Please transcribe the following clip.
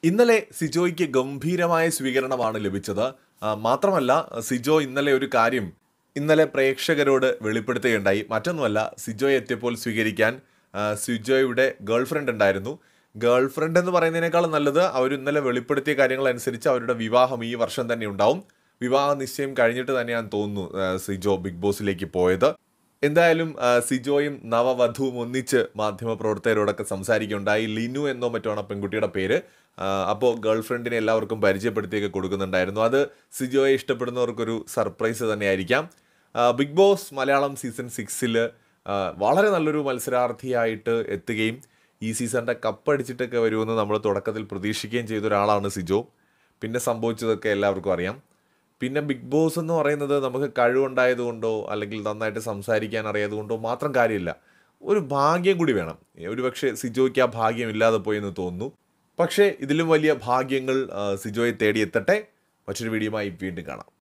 ഇന്നലെ സിജോയ്ക്ക് ഗംഭീരമായ സ്വീകരണമാണ് ലഭിച്ചത്. മാത്രമല്ല സിജോ ഇന്നലെ ഒരു കാര്യം പ്രേക്ഷകരോട് വെളിപ്പെടുത്തുകയുണ്ടായി. മറ്റൊന്നുമല്ല, സിജോയെ എത്തിയപ്പോൾ സ്വീകരിക്കാൻ സിജോയുടെ ഗേൾഫ്രണ്ട് ഉണ്ടായിരുന്നു. ഗേൾഫ്രണ്ട് എന്ന് പറയുന്നതിനേക്കാളും നല്ലത് അവർ ഇന്നലെ വെളിപ്പെടുത്തിയ കാര്യങ്ങൾ അനുസരിച്ച് അവരുടെ വിവാഹം ഈ വർഷം തന്നെ ഉണ്ടാവും. വിവാഹ നിശ്ചയം കഴിഞ്ഞിട്ട് തന്നെയാണ് തോന്നുന്നു സിജോ ബിഗ് ബോസിലേക്ക് പോയത്. എന്തായാലും സിജോയും നവവധുവും ഒന്നിച്ച് മാധ്യമപ്രവർത്തകരോടൊക്കെ സംസാരിക്കുകയുണ്ടായി. ലിനു എന്നോ മറ്റോ പെൺകുട്ടിയുടെ പേര്. അപ്പോൾ ഗേൾഫ്രണ്ടിനെ എല്ലാവർക്കും പരിചയപ്പെടുത്തിയൊക്കെ കൊടുക്കുന്നുണ്ടായിരുന്നു. അത് സിജോയെ ഇഷ്ടപ്പെടുന്നവർക്കൊരു സർപ്രൈസ് തന്നെയായിരിക്കാം. ബിഗ് ബോസ് മലയാളം സീസൺ 6 വളരെ നല്ലൊരു മത്സരാർത്ഥിയായിട്ട് എത്തുകയും ഈ സീസണിൻ്റെ കപ്പടിച്ചിട്ടൊക്കെ വരുമെന്ന് നമ്മൾ തുടക്കത്തിൽ പ്രതീക്ഷിക്കുകയും ചെയ്ത ഒരാളാണ് സിജോ. പിന്നെ സംഭവിച്ചതൊക്കെ എല്ലാവർക്കും അറിയാം. പിന്നെ ബിഗ് ബോസ് എന്ന് പറയുന്നത് നമുക്ക് കഴിവുണ്ടായതുകൊണ്ടോ അല്ലെങ്കിൽ നന്നായിട്ട് സംസാരിക്കാൻ അറിയാതുകൊണ്ടോ മാത്രം കാര്യമില്ല, ഒരു ഭാഗ്യം കൂടി വേണം. ഒരുപക്ഷെ സിജോയ്ക്ക് ആ ഭാഗ്യം ഇല്ലാതെ പോയെന്ന് തോന്നുന്നു. പക്ഷേ ഇതിലും വലിയ ഭാഗ്യങ്ങൾ സിജോയെ തേടിയെത്തട്ടെ. മറ്റൊരു വീഡിയോയുമായി വീണ്ടും കാണാം.